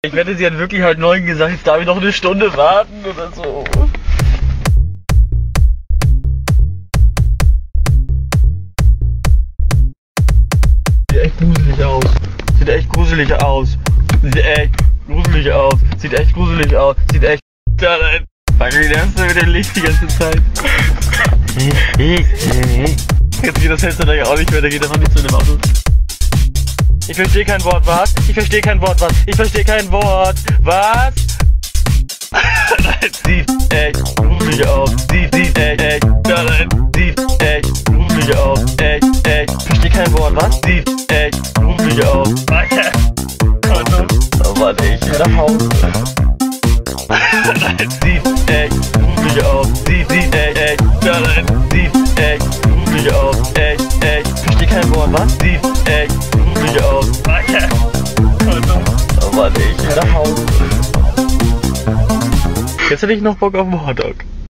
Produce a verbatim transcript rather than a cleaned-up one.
Ich wette, sie hat wirklich halt neun gesagt, jetzt darf ich noch eine Stunde warten oder so. Sieht echt gruselig aus. Sieht echt gruselig aus. Sieht echt gruselig aus. Sieht echt gruselig aus. Sieht echt... Danke, wie lernst du mit dem Licht die ganze Zeit? Jetzt geht das Fenster da ja auch nicht mehr, da geht einfach nicht zu dem Auto. Ich verstehe kein Wort, was? Ich verstehe kein Wort, was? Ich verstehe kein Wort, was? Nein, sieht echt gruselig aus. Sieht, sieht echt, echt, nein, sieht echt gruselig aus. Echt, echt, ich verstehe kein Wort, was? Sieht echt gruselig aus. Danke. Oh Mann, ich will nach Hause. Nein, sieht echt gruselig aus. Sieht, sieht echt, echt, nein, sieht echt gruselig aus. Echt, echt, ich verstehe kein Wort, was? Sieht echt gruselig aus. Danke. Oh Mann, ich will nach Hause. Jetzt hätte ich noch Bock auf einen Hotdog.